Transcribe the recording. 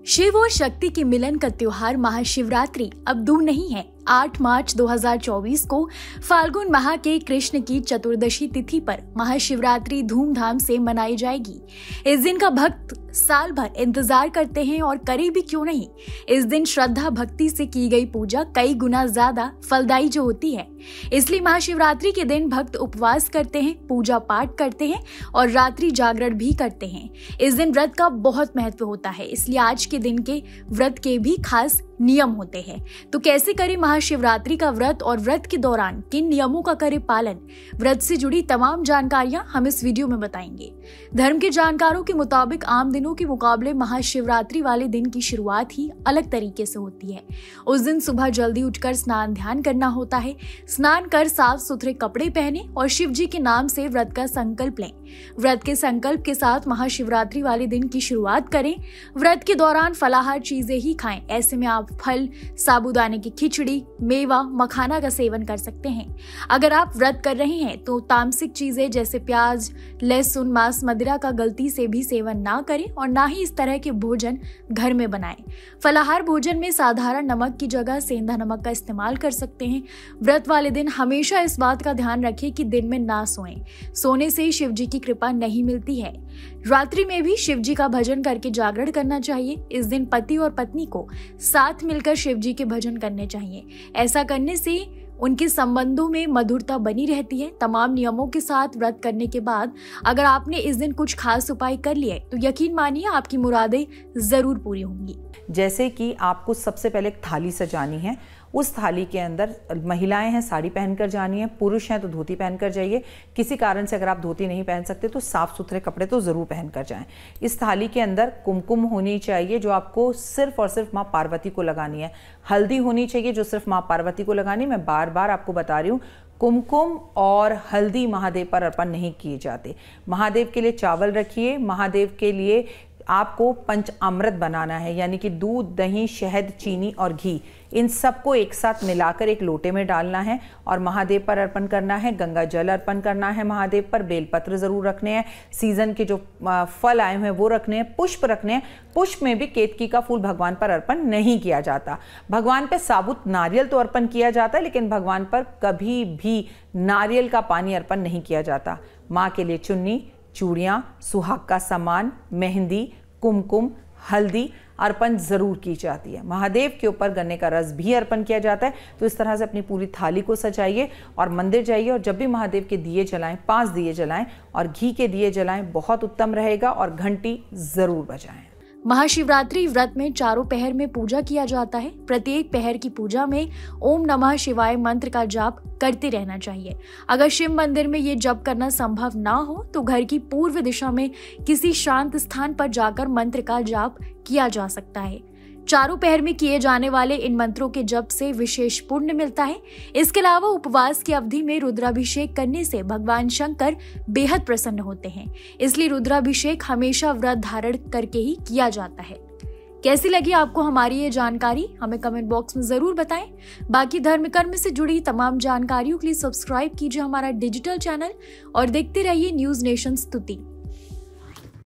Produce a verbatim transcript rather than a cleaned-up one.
शिव और शक्ति के मिलन का त्योहार महाशिवरात्रि अब दूर नहीं है। आठ मार्च दो हज़ार चौबीस को फाल्गुन माह के कृष्ण की चतुर्दशी तिथि पर महाशिवरात्रि धूमधाम से मनाई जाएगी। इस दिन का भक्त साल भर इंतजार करते हैं और करे भी क्यों नहीं। इस दिन श्रद्धा भक्ति से की गई पूजा कई गुना ज्यादा फलदायी जो होती है। इसलिए महाशिवरात्रि के दिन भक्त उपवास करते हैं, पूजा पाठ करते हैं और रात्रि जागरण भी करते हैं। इस दिन व्रत का बहुत महत्व होता है, इसलिए आज के दिन के व्रत के भी खास नियम होते हैं। तो कैसे करें महाशिवरात्रि का व्रत और व्रत के दौरान किन नियमों का करें पालन, व्रत से जुड़ी तमाम जानकारियां हम इस वीडियो में बताएंगे। धर्म के जानकारों के मुताबिक आम दिनों के मुकाबले महाशिवरात्रि वाले दिन की शुरुआत ही अलग तरीके से होती है। उस दिन सुबह जल्दी उठकर स्नान ध्यान करना होता है। स्नान कर साफ सुथरे कपड़े पहने और शिव जी के नाम से व्रत का संकल्प लें। व्रत के संकल्प के साथ महाशिवरात्रि वाले दिन की शुरुआत करें। व्रत के दौरान फलाहार चीजें ही खाएं। ऐसे में आप फल, साबूदाने की खिचड़ी, मेवा, मखाना का सेवन कर सकते हैं। अगर आप व्रत कर रहे हैं तो तामसिक चीजें जैसे प्याज, लहसुन, मांस, मदिरा का गलती से भी सेवन ना करें और ना ही इस तरह के भोजन घर में बनाएं। फलाहार भोजन में साधारण नमक की जगह सेंधा नमक का इस्तेमाल कर सकते हैं। व्रत वाले दिन हमेशा इस बात का ध्यान रखें कि दिन में ना सोएं। सोने से शिव जी की कृपा नहीं मिलती है। रात्रि में भी शिव जी का भजन करके जागरण करना चाहिए। इस दिन पति और पत्नी को साथ मिलकर शिव जी के भजन करने चाहिए। ऐसा करने से उनके संबंधों में मधुरता बनी रहती है। तमाम नियमों के साथ व्रत करने के बाद अगर आपने इस दिन कुछ खास उपाय कर लिए तो यकीन मानिए आपकी मुरादें जरूर पूरी होंगी। जैसे कि आपको सबसे पहले एक थाली सजानी है। उस थाली के अंदर महिलाएं हैं साड़ी पहनकर जानी है, पुरुष हैं तो धोती पहनकर जाइए। किसी कारण से अगर आप धोती नहीं पहन सकते तो साफ सुथरे कपड़े तो ज़रूर पहनकर जाएं। इस थाली के अंदर कुमकुम होनी चाहिए जो आपको सिर्फ और सिर्फ माँ पार्वती को लगानी है। हल्दी होनी चाहिए जो सिर्फ माँ पार्वती को लगानी। मैं बार बार आपको बता रही हूँ, कुमकुम और हल्दी महादेव पर अर्पण नहीं किए जाते। महादेव के लिए चावल रखिए। महादेव के लिए आपको पंचामृत बनाना है, यानी कि दूध, दही, शहद, चीनी और घी, इन सबको एक साथ मिलाकर एक लोटे में डालना है और महादेव पर अर्पण करना है। गंगा जल अर्पण करना है महादेव पर। बेलपत्र जरूर रखने हैं। सीजन के जो फल आए हुए हैं वो रखने हैं। पुष्प रखने हैं। पुष्प में भी केतकी का फूल भगवान पर अर्पण नहीं किया जाता। भगवान पे साबुत नारियल तो अर्पण किया जाता है, लेकिन भगवान पर कभी भी नारियल का पानी अर्पण नहीं किया जाता। माँ के लिए चुन्नी, चूड़ियाँ, सुहाग का सामान, मेहंदी, कुमकुम, हल्दी अर्पण जरूर की जाती है। महादेव के ऊपर गन्ने का रस भी अर्पण किया जाता है। तो इस तरह से अपनी पूरी थाली को सजाइए और मंदिर जाइए और जब भी महादेव के दिए जलाएं, पांच दिए जलाएं और घी के दिए जलाएं, बहुत उत्तम रहेगा। और घंटी जरूर बजाएं। महाशिवरात्रि व्रत में चारों पहर में पूजा किया जाता है। प्रत्येक पहर की पूजा में ओम नमः शिवाय मंत्र का जाप करते रहना चाहिए। अगर शिव मंदिर में ये जप करना संभव ना हो तो घर की पूर्व दिशा में किसी शांत स्थान पर जाकर मंत्र का जाप किया जा सकता है। चारों पहर में किए जाने वाले इन मंत्रों के जप से विशेष पुण्य मिलता है। इसके अलावा उपवास की अवधि में रुद्राभिषेक करने से भगवान शंकर बेहद प्रसन्न होते हैं। इसलिए रुद्राभिषेक हमेशा व्रत धारण करके ही किया जाता है। कैसी लगी आपको हमारी ये जानकारी, हमें कमेंट बॉक्स में जरूर बताएं। बाकी धर्म कर्म से जुड़ी तमाम जानकारियों के लिए सब्सक्राइब कीजिए हमारा डिजिटल चैनल और देखते रहिए न्यूज नेशन स्तुति।